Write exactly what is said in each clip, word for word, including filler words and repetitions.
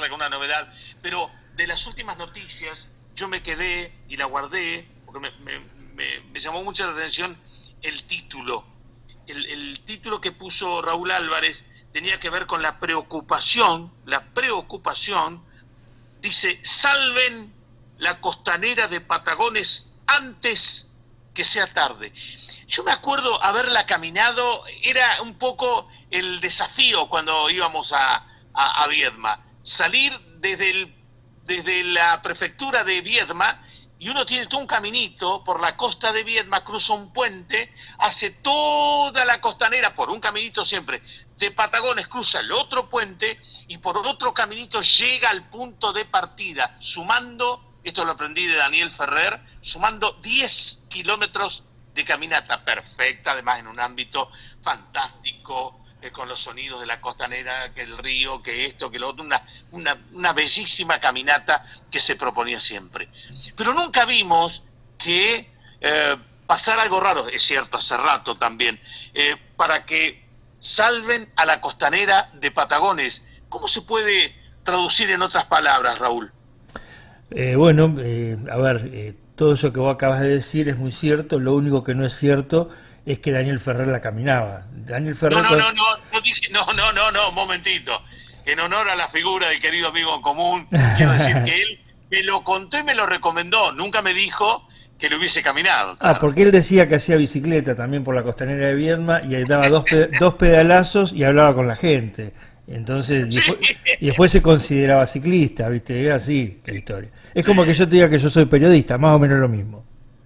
alguna novedad, pero de las últimas noticias yo me quedé y la guardé, porque me, me, me, me llamó mucho la atención el título. El, el título que puso Raúl Álvarez tenía que ver con la preocupación, la preocupación, dice, salven la costanera de Patagones antes que sea tarde. Yo me acuerdo haberla caminado, era un poco el desafío cuando íbamos a, a, a Viedma, salir desde, el, desde la prefectura de Viedma, y uno tiene todo un caminito por la costa de Viedma, cruza un puente, hace toda la costanera, por un caminito siempre, de Patagones, cruza el otro puente, y por otro caminito llega al punto de partida, sumando, esto lo aprendí de Daniel Ferrer, sumando diez kilómetros de caminata perfecta, además en un ámbito fantástico, eh, con los sonidos de la costanera, que el río, que esto, que lo otro, una, una, una bellísima caminata que se proponía siempre. Pero nunca vimos que eh, pasara algo raro, es cierto, hace rato también, eh, para que salven a la costanera de Patagones. ¿Cómo se puede traducir en otras palabras, Raúl? Eh, bueno, eh, a ver, eh, todo eso que vos acabas de decir es muy cierto, lo único que no es cierto es que Daniel Ferrer la caminaba. Daniel Ferrer... No, no, no, no, no, dije, no, no, no, no, un momentito. En honor a la figura del querido amigo en común, quiero decir que él me lo contó y me lo recomendó, nunca me dijo que lo hubiese caminado. Claro. Ah, porque él decía que hacía bicicleta también por la costanera de Viedma y ahí daba dos, pe dos pedalazos y hablaba con la gente. Entonces, y después, y después se consideraba ciclista, ¿viste? Era así la historia. Es como que yo te diga que yo soy periodista, más o menos lo mismo.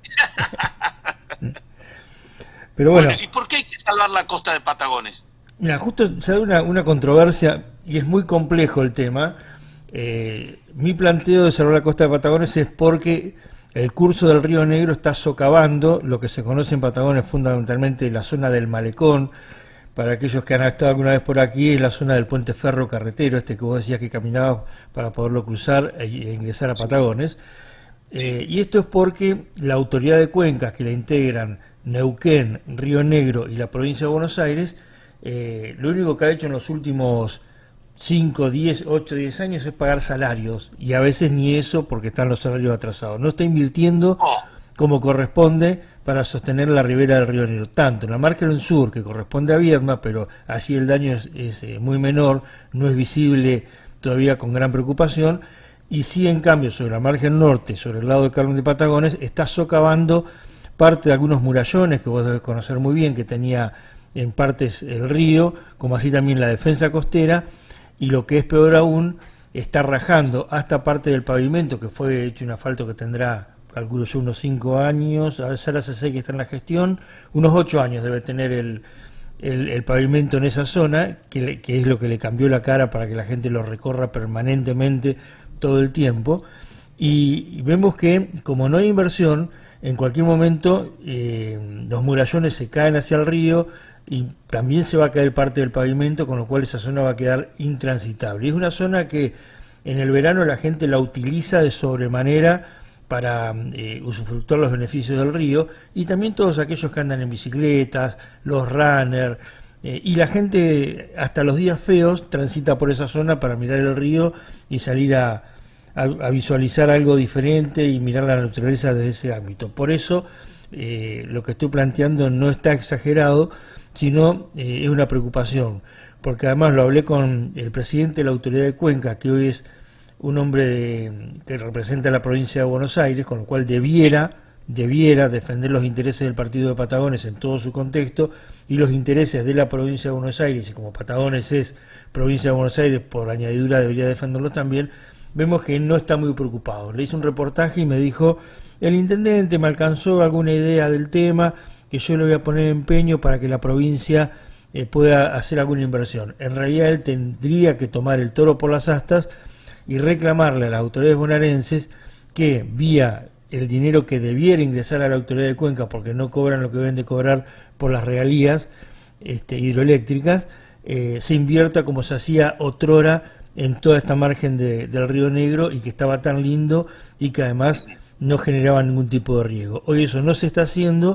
Pero bueno. Bueno, ¿y por qué hay que salvar la costa de Patagones? Mira, justo se da una, una controversia y es muy complejo el tema. Eh, mi planteo de salvar la costa de Patagones es porque el curso del Río Negro está socavando lo que se conoce en Patagones fundamentalmente la zona del Malecón. Para aquellos que han estado alguna vez por aquí, es la zona del puente ferro carretero, este que vos decías que caminabas para poderlo cruzar e ingresar a Patagones. Eh, y esto es porque la autoridad de cuencas que la integran Neuquén, Río Negro y la provincia de Buenos Aires, eh, lo único que ha hecho en los últimos cinco, diez, ocho, diez años es pagar salarios, y a veces ni eso porque están los salarios atrasados. No está invirtiendo como corresponde para sostener la ribera del Río Negro, tanto en la margen sur, que corresponde a Viedma, pero así el daño es, es eh, muy menor, no es visible todavía con gran preocupación, y sí en cambio sobre la margen norte, sobre el lado de Carmen de Patagones, está socavando parte de algunos murallones que vos debes conocer muy bien, que tenía en partes el río, como así también la defensa costera, y lo que es peor aún, está rajando hasta parte del pavimento, que fue hecho un asfalto que tendrá, calculo yo, unos cinco años, a veces ahora se sé que está en la gestión, unos ocho años debe tener el, el, el pavimento en esa zona, que, le, que es lo que le cambió la cara para que la gente lo recorra permanentemente todo el tiempo, y, y vemos que como no hay inversión, en cualquier momento eh, los murallones se caen hacia el río y también se va a caer parte del pavimento, con lo cual esa zona va a quedar intransitable. Y es una zona que en el verano la gente la utiliza de sobremanera para eh, usufructuar los beneficios del río, y también todos aquellos que andan en bicicletas, los runners, eh, y la gente hasta los días feos transita por esa zona para mirar el río y salir a, a, a visualizar algo diferente y mirar la naturaleza desde ese ámbito. Por eso eh, lo que estoy planteando no está exagerado, sino eh, es una preocupación, porque además lo hablé con el presidente de la autoridad de Cuenca, que hoy es un hombre de, que representa a la provincia de Buenos Aires, con lo cual debiera, debiera defender los intereses del partido de Patagones en todo su contexto y los intereses de la provincia de Buenos Aires, y como Patagones es provincia de Buenos Aires, por añadidura debería defenderlos también. Vemos que no está muy preocupado. Le hice un reportaje y me dijo: el intendente me alcanzó alguna idea del tema, que yo le voy a poner empeño para que la provincia eh, pueda hacer alguna inversión. En realidad él tendría que tomar el toro por las astas y reclamarle a las autoridades bonaerenses que vía el dinero que debiera ingresar a la autoridad de Cuenca, porque no cobran lo que deben de cobrar por las regalías este, hidroeléctricas, eh, se invierta como se hacía otrora en toda esta margen de, del Río Negro, y que estaba tan lindo y que además no generaba ningún tipo de riesgo. Hoy eso no se está haciendo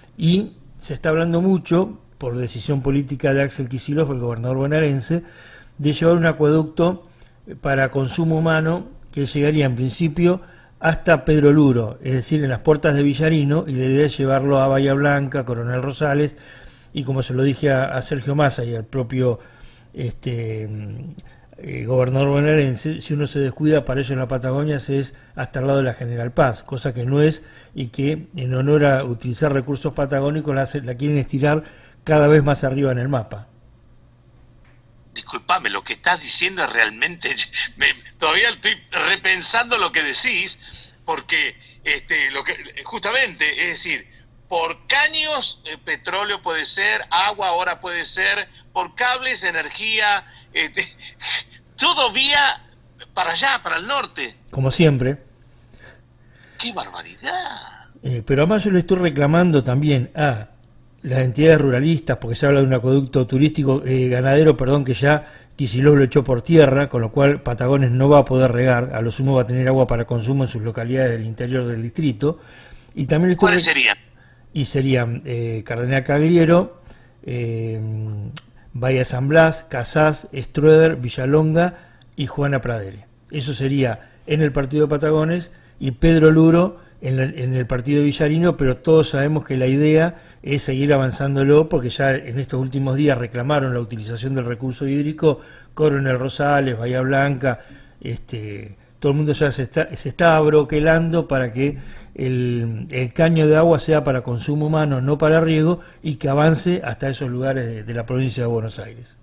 y se está hablando mucho, por decisión política de Axel Kicillof, el gobernador bonaerense, de llevar un acueducto para consumo humano que llegaría en principio hasta Pedro Luro, es decir, en las puertas de Villarino, y la idea es llevarlo a Bahía Blanca, Coronel Rosales, y como se lo dije a, a Sergio Massa y al propio este, eh, gobernador bonaerense, si uno se descuida, para ellos la Patagonia es hasta el lado de la General Paz, cosa que no es, y que en honor a utilizar recursos patagónicos la, la quieren estirar cada vez más arriba en el mapa. Disculpame, lo que estás diciendo es realmente... Me, todavía estoy repensando lo que decís, porque este, lo que, justamente, es decir, por caños, eh, petróleo puede ser, agua ahora puede ser, por cables, energía, este, todo vía para allá, para el norte. Como siempre. ¡Qué barbaridad! Eh, pero además yo le estoy reclamando también a las entidades ruralistas, porque se habla de un acueducto turístico, eh, ganadero, perdón, que ya Kicillof lo echó por tierra, con lo cual Patagones no va a poder regar, a lo sumo va a tener agua para consumo en sus localidades del interior del distrito. Y también estoy ¿Cuáles serían? Y serían eh, Cardenal Cagliero, eh, Bahía San Blas, Casás, Strueder, Villalonga y Juana Pradere. Eso sería en el partido de Patagones, y Pedro Luro en, la, en el partido de Villarino, pero todos sabemos que la idea es seguir avanzándolo, porque ya en estos últimos días reclamaron la utilización del recurso hídrico, Coronel Rosales, Bahía Blanca, este, todo el mundo ya se está, se está abroquelando para que el, el caño de agua sea para consumo humano, no para riego, y que avance hasta esos lugares de, de la provincia de Buenos Aires.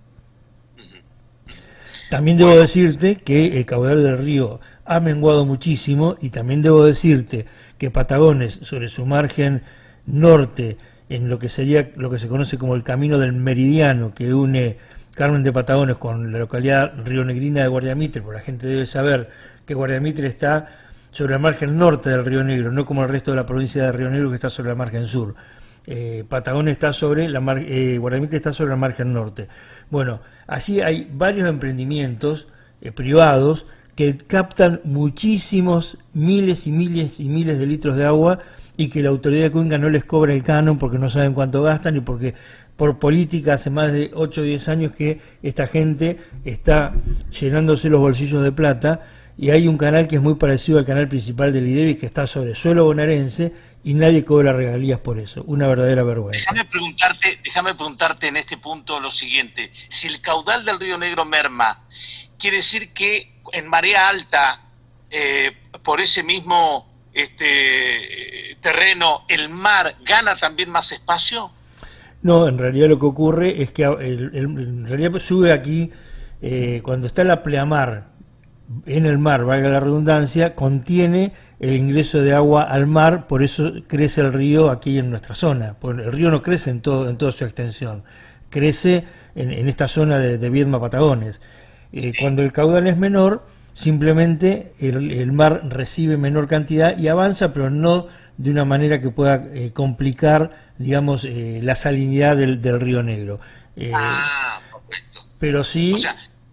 También debo decirte que el caudal del río ha menguado muchísimo, y también debo decirte que Patagones, sobre su margen norte, en lo que sería lo que se conoce como el Camino del Meridiano, que une Carmen de Patagones con la localidad rionegrina de Guardiamitre, porque la gente debe saber que Guardiamitre está sobre la margen norte del Río Negro, no como el resto de la provincia de Río Negro, que está sobre la margen sur. Eh, Patagones está sobre la mar, eh, Guardiamitre está sobre la margen norte. Bueno, así hay varios emprendimientos eh, privados que captan muchísimos, miles y miles y miles de litros de agua, y que la autoridad de Cuenca no les cobra el canon porque no saben cuánto gastan, y porque por política hace más de ocho o diez años que esta gente está llenándose los bolsillos de plata. Y hay un canal que es muy parecido al canal principal del IDEVI, que está sobre suelo bonaerense, y nadie cobra regalías por eso. Una verdadera vergüenza. Déjame preguntarte, déjame preguntarte en este punto lo siguiente. Si el caudal del Río Negro merma, ¿quiere decir que en marea alta, eh, por ese mismo este terreno, el mar gana también más espacio? No, en realidad lo que ocurre es que el, el, en realidad sube aquí, eh, cuando está la pleamar en el mar, valga la redundancia, contiene el ingreso de agua al mar, por eso crece el río aquí en nuestra zona. Porque el río no crece en, todo, en toda su extensión, crece en, en esta zona de, de Viedma, Patagones. Eh, cuando el caudal es menor, simplemente el, el mar recibe menor cantidad y avanza, pero no de una manera que pueda eh, complicar, digamos, eh, la salinidad del, del Río Negro. Eh, ah, perfecto. Pero sí... O sea,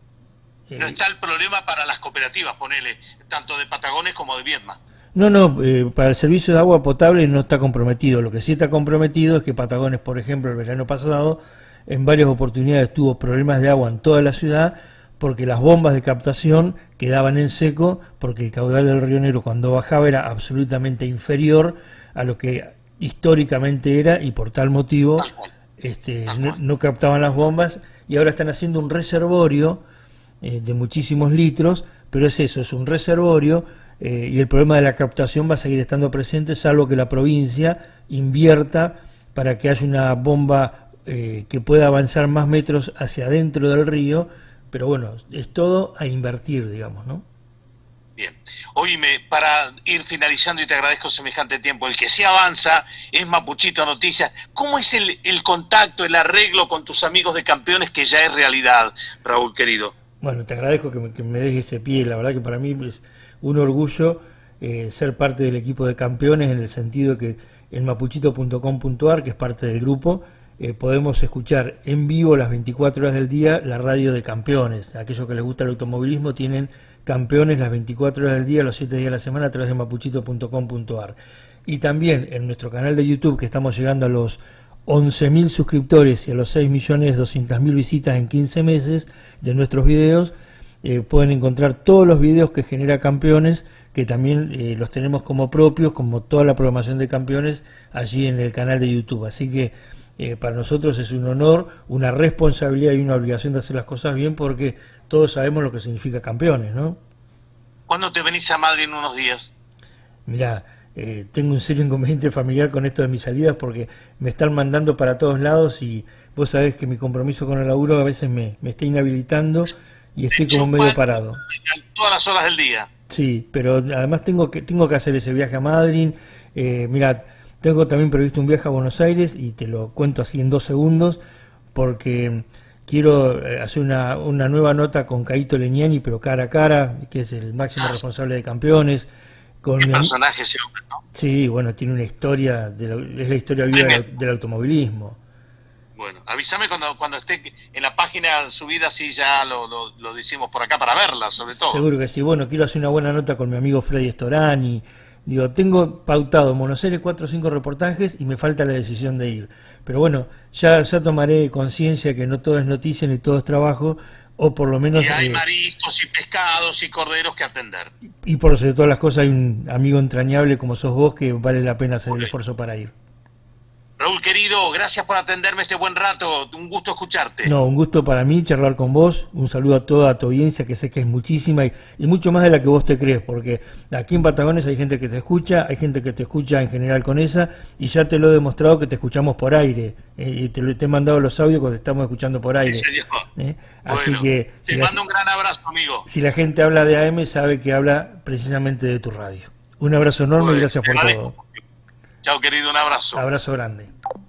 no está el problema para las cooperativas, ponele, tanto de Patagones como de Viedma. No, no, eh, para el servicio de agua potable no está comprometido. Lo que sí está comprometido es que Patagones, por ejemplo, el verano pasado, en varias oportunidades tuvo problemas de agua en toda la ciudad, porque las bombas de captación quedaban en seco, porque el caudal del Río Negro cuando bajaba era absolutamente inferior a lo que históricamente era, y por tal motivo este, no, no captaban las bombas, y ahora están haciendo un reservorio eh, de muchísimos litros, pero es eso, es un reservorio, eh, y el problema de la captación va a seguir estando presente, salvo que la provincia invierta para que haya una bomba eh, que pueda avanzar más metros hacia adentro del río. Pero bueno, es todo a invertir, digamos, ¿no? Bien. Oíme, para ir finalizando, y te agradezco semejante tiempo, el que sí avanza es Mapuchito Noticias. ¿Cómo es el, el contacto, el arreglo con tus amigos de Campeones, que ya es realidad, Raúl, querido? Bueno, te agradezco que me, que me des ese pie. La verdad que para mí es un orgullo eh, ser parte del equipo de Campeones, en el sentido que en mapuchito punto com punto ar, que es parte del grupo, Eh, podemos escuchar en vivo las veinticuatro horas del día la radio de Campeones. Aquellos que les gusta el automovilismo tienen Campeones las veinticuatro horas del día, los siete días de la semana, a través de mapuchito punto com punto ar. Y también en nuestro canal de YouTube, que estamos llegando a los once mil suscriptores y a los seis millones doscientas mil visitas en quince meses de nuestros videos, eh, pueden encontrar todos los videos que genera Campeones, que también eh, los tenemos como propios, como toda la programación de Campeones, allí en el canal de YouTube. Así que eh, para nosotros es un honor, una responsabilidad y una obligación de hacer las cosas bien, porque todos sabemos lo que significa Campeones, ¿no? ¿Cuándo te venís a Madrid en unos días? Mirá, eh, tengo un serio inconveniente familiar con esto de mis salidas, porque me están mandando para todos lados y vos sabés que mi compromiso con el laburo a veces me, me está inhabilitando y estoy como medio parado. Todas las horas del día. Sí, pero además tengo que tengo que hacer ese viaje a Madrid. Eh, mira, tengo también previsto un viaje a Buenos Aires y te lo cuento así en dos segundos, porque quiero hacer una, una nueva nota con Caito Legnani, pero cara a cara, que es el máximo responsable de Campeones. Con ¿Qué mi personaje ese hombre, no? Sí, bueno, tiene una historia, de la, es la historia viva del, del automovilismo. Bueno, avísame cuando, cuando esté en la página subida, así ya lo, lo, lo decimos por acá para verla, sobre todo. Seguro que sí. Bueno, quiero hacer una buena nota con mi amigo Freddy Storani. Digo, tengo pautado en Buenos Aires cuatro o cinco reportajes y me falta la decisión de ir. Pero bueno, ya, ya tomaré conciencia que no todo es noticia ni todo es trabajo, o por lo menos... Y hay eh, mariscos y pescados y corderos que atender. Y por sobre todas las cosas hay un amigo entrañable como sos vos que vale la pena hacer okay. el esfuerzo para ir. Raúl, querido, gracias por atenderme este buen rato. Un gusto escucharte. No, un gusto para mí charlar con vos. Un saludo a toda tu audiencia, que sé que es muchísima y, y mucho más de la que vos te crees, porque aquí en Patagones hay gente que te escucha, hay gente que te escucha en general con esa, y ya te lo he demostrado que te escuchamos por aire. Eh, y te, te he mandado los audios que te estamos escuchando por aire. ¿Eh? Así bueno, que... Te si mando la, un gran abrazo, amigo. Si la gente habla de A M, sabe que habla precisamente de tu radio. Un abrazo enorme bueno, y gracias por todo. Chao, querido, un abrazo. Abrazo grande.